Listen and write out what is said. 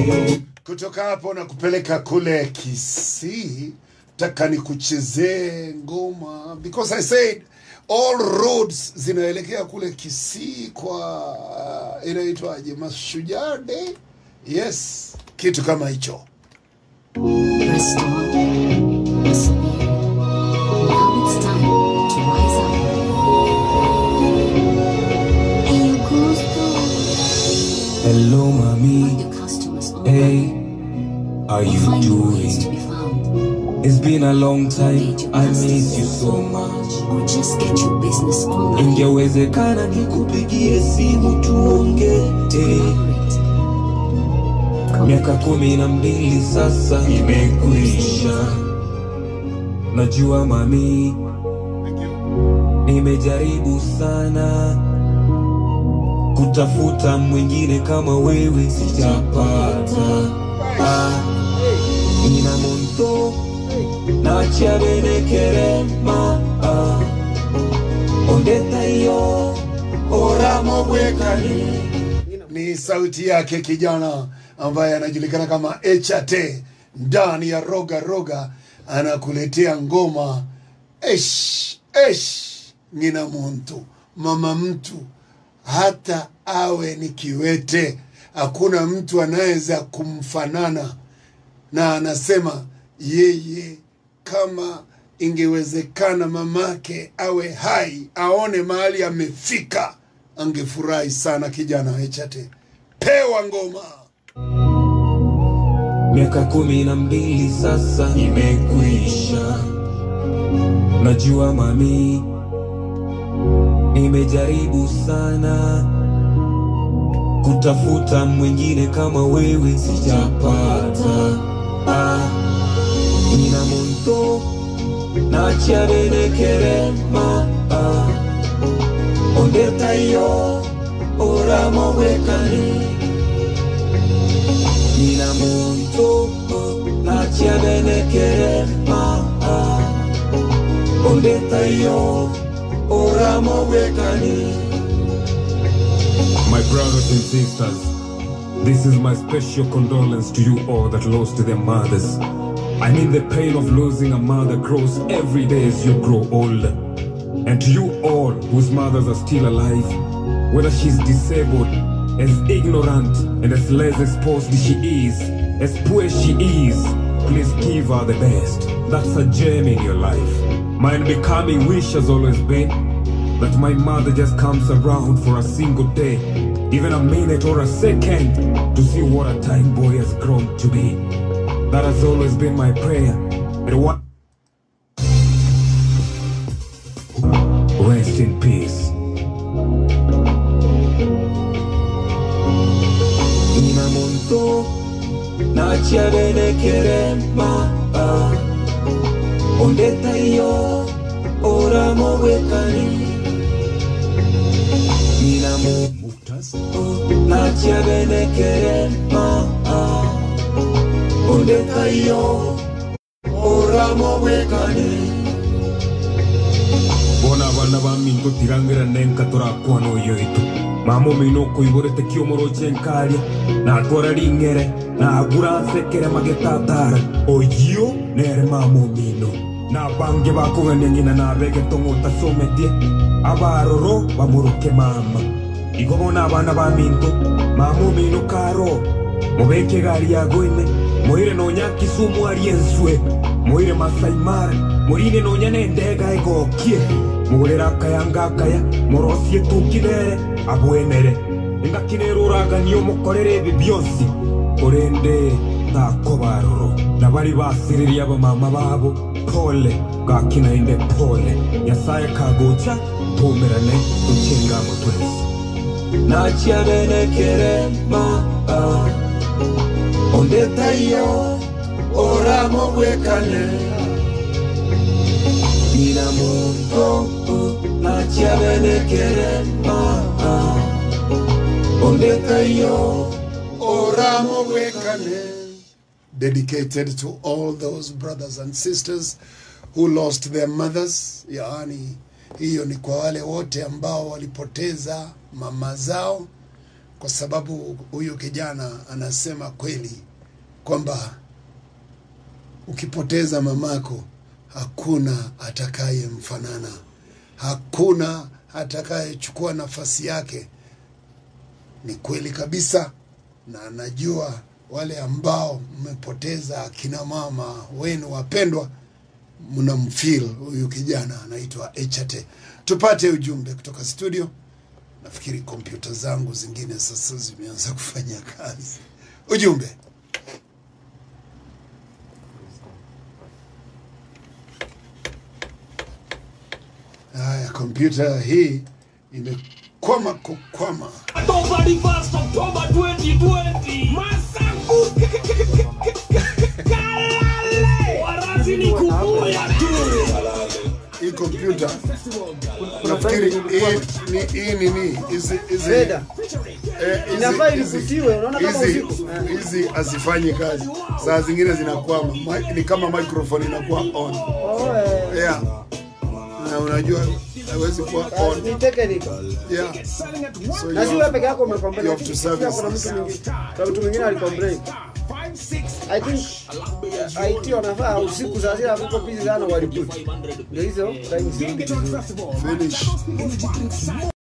Kutoka hapo na kupeleka kule Kisii, taka nikuchezee ngoma because I said all roads zinaelekea kule Kisii kwa inaitwaje, Mashujaa Day. Yes, kitu kama hicho. Hello, mommy. Hey, how you doing? It's been a long time. I miss you so much. Or just get your business on. Ingewezekana nikupigie simu tuongee. Miaka 12 sasa imekwisha. Najua mami, nimejaribu sana kutafuta mwingine kama wewe sijapata. Nina monto na chabene kerema. Ondeta iyo oramo wekani. Ni sauti yake kijana ambaye anajulikana kama HT ndani ya Roga Roga, anakuletea ngoma nina muntu mama mtu, hata awe ni kiwete hakuna mtu anaweza kumfanana, na anasema yeye kama ingewezekana mamake awe hai aone mahali amefika angefurahi sana. Kijana HT, pewa ngoma. Miaka 12 sasa imekwisha. Najua mami, nimejaribu sana kutafuta mwingine kama wewe sijapata. Nina monto na chabene kerema. Ondeta iyo oramo wekani. Nina monto na chabene kerema. Ondeta iyo oramo wekani. My brothers and sisters, this is my special condolence to you all that lost their mothers. I mean, the pain of losing a mother grows every day as you grow older. And to you all whose mothers are still alive, whether she's disabled, as ignorant and as less exposed she is, as poor she is, please give her the best. That's a gem in your life. My unbecoming wish has always been that my mother just comes around for a single day, even a minute or a second, to see what a time boy has grown to be. That has always been my prayer. And what? Rest in peace. Nina monto na chabene kerema. Ondeta iyo oramo wekani. Nina monto na chabene kerema. Ondeta iyo oramo wekani. Bona bana ba mingo tirangira nenka torakwa no yoito. Mamo mino kuiborete kiomoro chenkaria na gora ringere na agura sekere magetatara. Oyo nere mamo mino na bange bakuganya nyina na bege tongota sometie abaroro bamuruke mama. Igobona abana ba mingo mamo mino karo mubeke gari yagoine moire nonya Kisumu arienswe moire Masai Mara morine nonya nendega egokie mugurera kayanga kaya morosie tukibere abwenere ingakinero raganyo mukorere bibyosi korende takobaroro nabari basiriria abamama babo pole gakina inde pole Nyasaye kagocha tumerane tuchenga mutwese na chabene kerema. Ondeta iyo oramo wekane. Nina monto na chabene kerema. Ondeta iyo oramo wekane. Dedicated to all those brothers and sisters who lost their mothers. Yaani hiyo ni kwa wale wote ambao walipoteza mama zao kwa sababu huyu kijana anasema kweli kwamba ukipoteza mamako hakuna atakaye mfanana, hakuna atakaye chukua nafasi yake. Ni kweli kabisa, na najua wale ambao mmepoteza kina mama wenu wapendwa mnamfeel huyu kijana anaitwa Echate. Tupate ujumbe kutoka studio. Nafikiri kompyuta zangu zingine sasa zimeanza kufanya kazi. Ujumbe. Haya, kompyuta hii imekwama kukwama. October 1st, October 2020. Masangu. Kalale. Warazi ni kubuya tu. Hii kompyuta nafikiri hii nini hizi inafaa ilifutiwe, unaona kama usiku hizi asifanyi kazi, saa zingine zinakwama, ni kama microphone inakuwa on. Yeah, na unajua hawezi kuwa on, ni technical. Yeah, so na si wewe peke yako umekomplain, you have to service. Kuna mtu mwingine alikomplain. I think IT wanafaa usiku saa zile hapo busy sana waliput. Ndio hizo time finish.